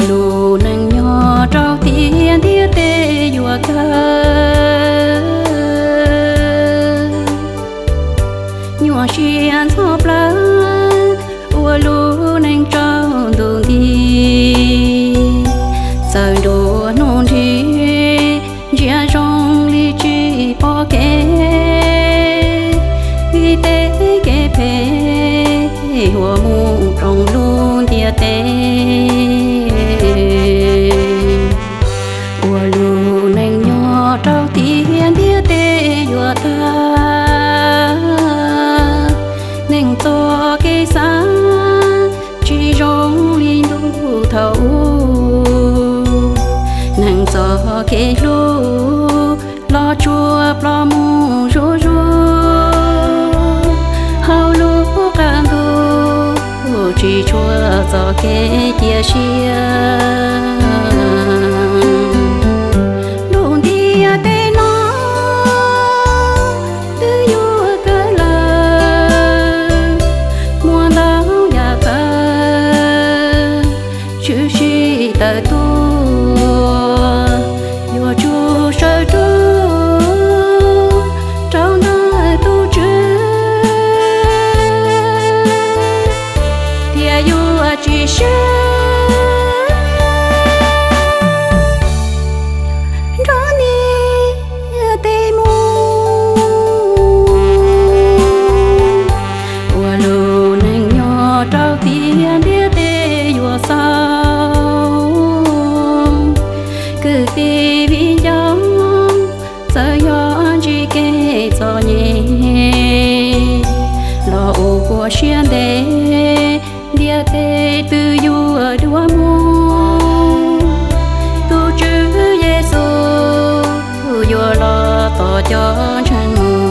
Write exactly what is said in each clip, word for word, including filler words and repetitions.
lù nâng nhỏ trao tiền thiết tê dùa cơ nhỏ xiên thô plá ua lù nâng trao đồ đi giờ đồ nôn đi chia trong ly chi bỏ kê vì tê kê phê hùa mù trong luôn tia tê ua lù nâng nhỏ trao tiền tia tê dùa ta nâng to kê xa chỉ trong ly đủ thấu nâng gió kê lù lo chua lo mù rô rô hao lù can tu chỉ chua gió kê chia chia luôn tia tê nó tư yêu cơ lờ mua đau nhà ta chữ chi tờ tu yêu chu sơ tu trong nơi tu chữ thì yêu chỉ sơ xiên đê địa tê tư du ở đua mu tu chữ Giêsu vừa lo tỏ cho chân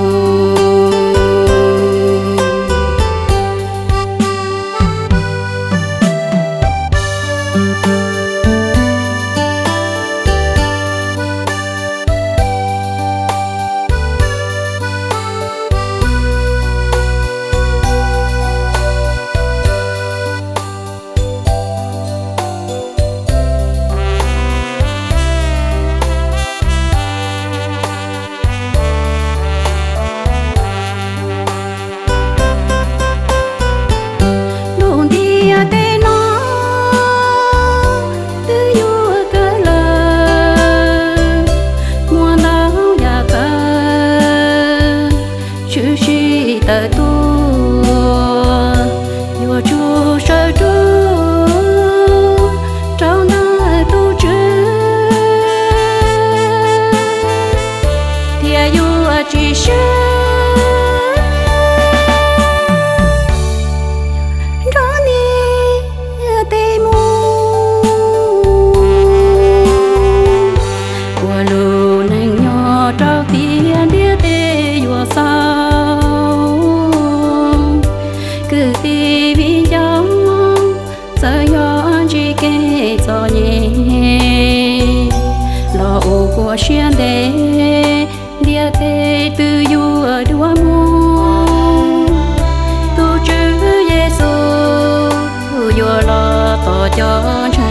tờ tu yêu chu sơ tu trong nơi tu chữ thì yêu chỉ sơ đó ni tê mu qua lù nâng nhỏ trao tiền địa tê yêu sao cứ đi vì nhau giờ gió chỉ kê gió nhẹ lo ô của xiên đê địa tê tư du ở đua mu tu chữ Giêsu vừa lo tỏ cho